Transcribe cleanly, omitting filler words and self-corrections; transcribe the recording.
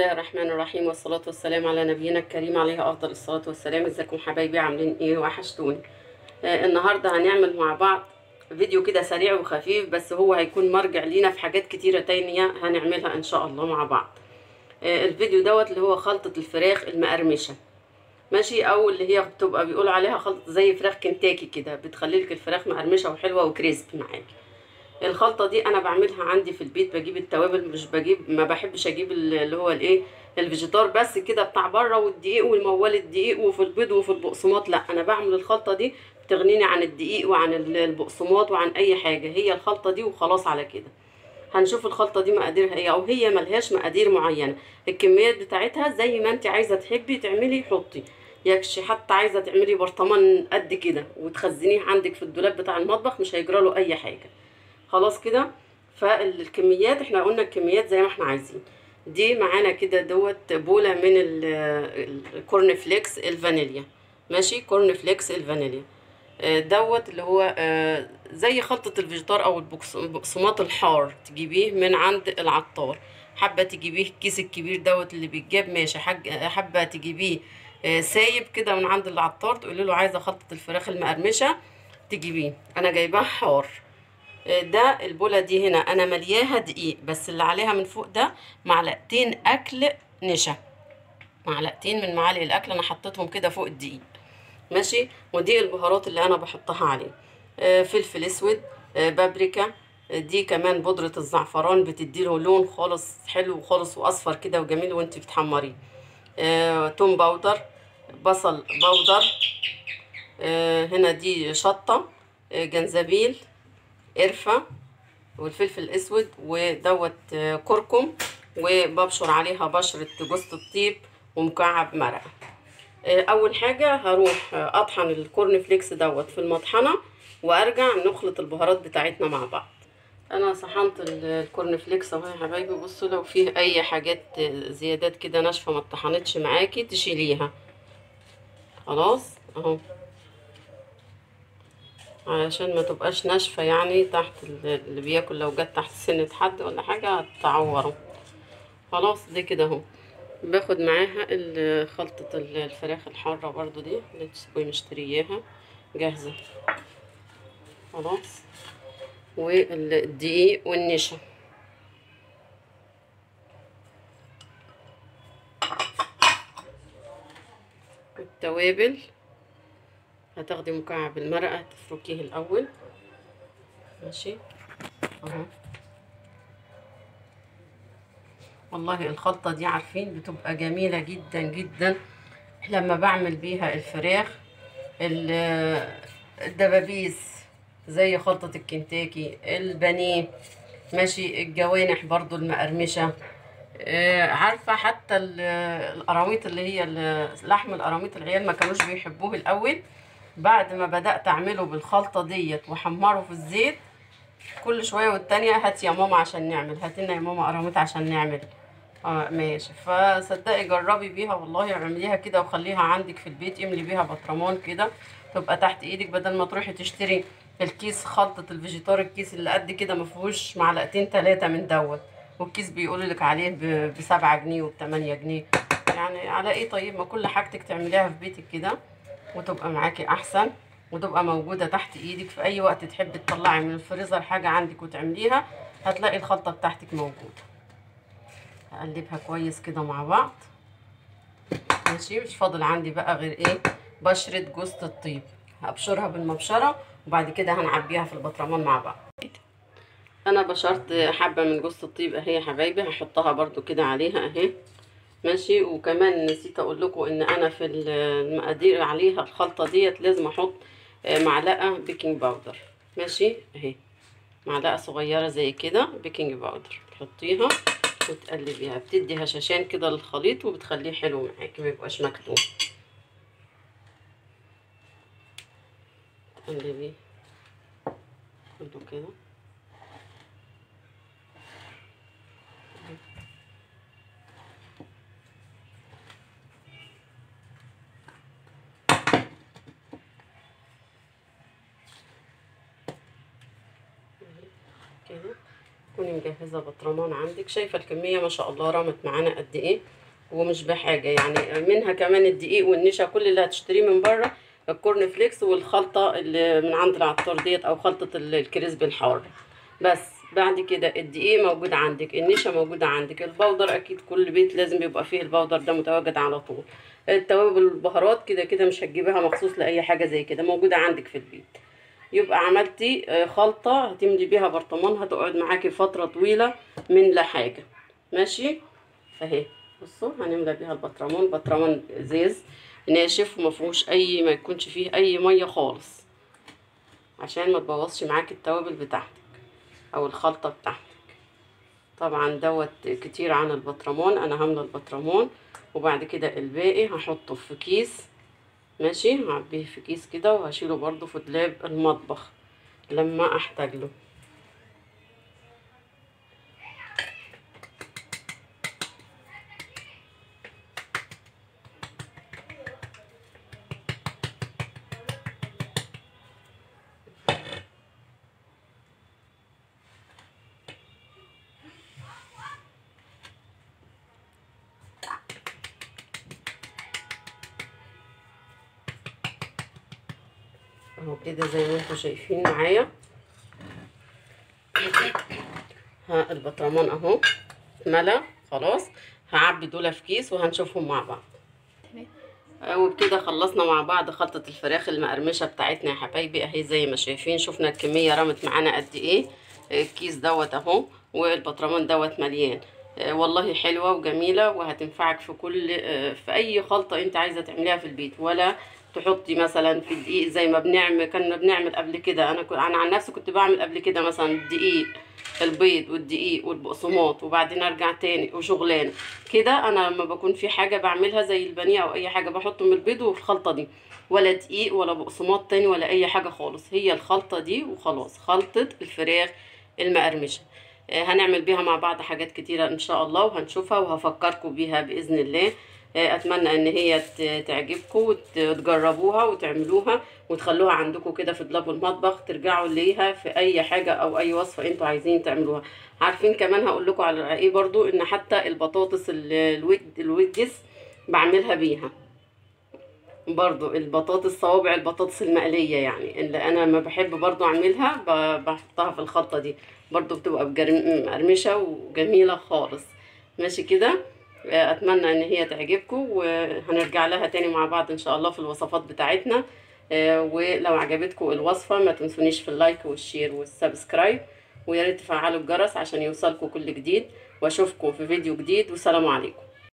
الله الرحمن الرحيم، والصلاة والسلام على نبينا الكريم عليه أفضل الصلاة والسلام. ازيكم حبايبي؟ عاملين ايه؟ وحشتوني. النهاردة هنعمل مع بعض فيديو كده سريع وخفيف، بس هو هيكون مرجع لينا في حاجات كتيرة تانية هنعملها ان شاء الله مع بعض. الفيديو دوت اللي هو خلطة الفراخ المقرمشة، ماشي، او اللي هي بتبقى بيقولوا عليها خلطة زي فراخ كنتاكي كده، بتخليلك الفراخ مقرمشة وحلوة وكريسب معاكي. الخلطه دي انا بعملها عندي في البيت، بجيب التوابل، مش بجيب، ما بحبش اجيب اللي هو الايه الفيجيتار بس كده بتاع بره، والدقيق والموال الدقيق وفي البيض وفي البقسماط. لا، انا بعمل الخلطه دي بتغنيني عن الدقيق وعن البقسماط وعن اي حاجه، هي الخلطه دي وخلاص على كده. هنشوف الخلطه دي مقاديرها ايه، او هي ملهاش مقادير معينه، الكميات بتاعتها زي ما انت عايزه تحبي تعملي حطي. يكشي حتى عايزه تعملي برطمان قد كده وتخزنيه عندك في الدولاب بتاع المطبخ، مش هيجرى له اي حاجه. خلاص كده. فالكميات احنا قلنا الكميات زي ما احنا عايزين. دي معانا كده دوت بولة من الكورن فليكس الفانيليا، ماشي، كورن فليكس الفانيليا. دوت اللي هو زي خلطة الفيجيتار او البقسماط الحار، تجيبيه من عند العطار. حابة تجيبيه الكيس الكبير دوت اللي بيتجاب، ماشي. حابة تجيبيه سايب كده من عند العطار، تقولي له عايزة خلطة الفراخ المقرمشة تجيبيه. انا جايباه حار. ده البولة دي هنا انا ملياها دقيق، بس اللي عليها من فوق ده معلقتين اكل نشا، معلقتين من معالق الاكل انا حطيتهم كده فوق الدقيق، ماشي. ودي البهارات اللي انا بحطها عليه، فلفل اسود، بابريكا، دي كمان بودرة الزعفران بتديله لون خالص حلو خالص واصفر كده وجميل وانت بتحمريه، توم باودر، بصل باودر، هنا دي شطة، جنزبيل، قرفة، والفلفل الاسود، ودوت كركم، وببشر عليها بشرة جوز الطيب ومكعب مرقة. اول حاجة هروح اطحن الكورن فليكس دوت في المطحنة، وارجع نخلط البهارات بتاعتنا مع بعض. انا صحنت الكورن فليكس اهو يا حبايبي. بصوا لو فيه اي حاجات زيادات كده ناشفة ما اتطحنتش معاكي تشيليها، خلاص اهو، علشان ما تبقاش ناشفة يعني تحت اللي بياكل، لو جت تحت سنة حد ولا حاجة هتعوره. خلاص دي كده اهو. باخد معاها خلطة الفراخ الحارة برضو دي اللي تبقي مشترياها جاهزة، خلاص، والدقيق والنشا. والتوابل هتاخدي مكعب المرقة تفركيه الأول، ماشي اهو. والله الخلطة دي عارفين بتبقى جميلة جدا جدا لما بعمل بيها الفراخ الدبابيس، زي خلطة الكنتاكي، البانيه، ماشي، الجوانح برضو المقرمشة. عارفة حتى القراميط اللي هي لحم القراميط، العيال ما كانوش بيحبوه الأول، بعد ما بدأت أعمله بالخلطة ديت وحمره في الزيت، كل شوية والتانية هات يا ماما عشان نعمل، هاتلنا يا ماما قراميط عشان نعمل. ماشي. فصدقي جربي بيها والله، اعمليها كده وخليها عندك في البيت، املي بيها برطمان كده تبقى تحت ايدك، بدل ما تروحي تشتري الكيس خلطة الفيجيتار، الكيس اللي قد كده مفيهوش معلقتين 3 من دوت، والكيس بيقولوا لك عليه ب7 جنيه وب8 جنيه. يعني على ايه؟ طيب ما كل حاجتك تعمليها في بيتك كده وتبقى معاكي احسن، وتبقى موجودة تحت ايدك في اي وقت تحبي تطلعي من الفريزر حاجة عندك وتعمليها، هتلاقي الخلطة بتاعتك موجودة. هقلبها كويس كده مع بعض، ماشي. مش فاضل عندي بقى غير ايه؟ بشرة جوز الطيب، هبشرها بالمبشرة وبعد كده هنعبيها في البطرمان مع بعض. انا بشرت حبة من جوز الطيب اهي يا حبايبي، هحطها برضو كده عليها اهي، ماشي. وكمان نسيت اقول لكم ان انا في المقادير عليها الخلطة ديت لازم احط معلقة بيكنج باودر، ماشي اهي، معلقة صغيرة زي كده بيكنج باودر تحطيها وتقلبيها، بتدي هشاشان كده للخليط وبتخليه حلو معاكي، ميبقاش مكتوم. تقلبيه كله كده كده تكوني مجهزه بطرمان عندك. شايفه الكميه ما شاء الله رمت معانا قد ايه، ومش بحاجه يعني. منها كمان الدقيق والنشا، كل اللي هتشتريه من بره، الكورن فليكس والخلطه اللي من عند العطار ديت، او خلطه الكريسبي الحار. بس بعد كده الدقيق موجود عندك، النشا موجوده عندك، البودر اكيد كل بيت لازم يبقى فيه البودر ده متواجد على طول. التوابل والبهارات كده كده مش هتجيبها مخصوص لاي حاجه زي كده، موجوده عندك في البيت. يبقى عملتي خلطة هتملي بيها برطمان، هتقعد معاكي فترة طويلة من لا حاجة. ماشي اهي. بصوا هنملى بيها البطرمان، بطرمان زيز ناشف ومفيهوش اي، ما يكونش فيه اي مية خالص، عشان ما تبوظش معاكي التوابل بتاعتك او الخلطة بتاعتك. طبعا دوت كتير عن البطرمان. انا هاملة البطرمان، وبعد كده الباقي هحطه في كيس. ماشي، هعبيه في كيس كده، وهشيله برضو في دولاب المطبخ لما احتاج له. اهو كده زي ما انتم شايفين معايا. ها البطرمان اهو اتملى خلاص. هعبي دول في كيس وهنشوفهم مع بعض. وبكده خلصنا مع بعض خلطة الفراخ المقرمشة بتاعتنا يا حبايبي اهي. زي ما شايفين شفنا الكمية رمت معانا قد ايه. الكيس دوت اهو، والبطرمان دوت مليان. والله حلوة وجميلة، وهتنفعك في كل في اي خلطة انت عايزة تعمليها في البيت. ولا تحطي مثلا في الدقيق زي ما كنا بنعمل قبل كده. انا عن نفسي كنت بعمل قبل كده مثلا الدقيق، البيض والدقيق والبقسماط، وبعدين ارجع تاني وشغلانه كده. انا لما بكون في حاجه بعملها زي البانيه او اي حاجه، بحطه من البيض وفي الخلطه دي، ولا دقيق ولا بقسماط تاني ولا اي حاجه خالص. هي الخلطه دي وخلاص، خلطه الفراخ المقرمشه. هنعمل بيها مع بعض حاجات كتيره ان شاء الله، وهنشوفها وهفكركم بيها باذن الله. اتمنى ان هي تعجبكم وتجربوها وتعملوها وتخلوها عندكم كده في دولاب المطبخ، ترجعوا ليها في اي حاجه او اي وصفه انتوا عايزين تعملوها. عارفين كمان هقول لكم على ايه برضو، ان حتى البطاطس الويدجز بعملها بيها برضو. البطاطس صوابع البطاطس المقليه يعني، اللي انا لما بحب برضو اعملها بحطها في الخلطه دي برضو، بتبقى مقرمشه وجميله خالص. ماشي كده. اتمنى ان هي تعجبكم، وهنرجع لها تاني مع بعض ان شاء الله في الوصفات بتاعتنا. ولو عجبتكم الوصفه ما تنسونيش في اللايك والشير والسبسكرايب، ويا ريت تفعلوا الجرس عشان يوصلكم كل جديد. واشوفكم في فيديو جديد، والسلام عليكم.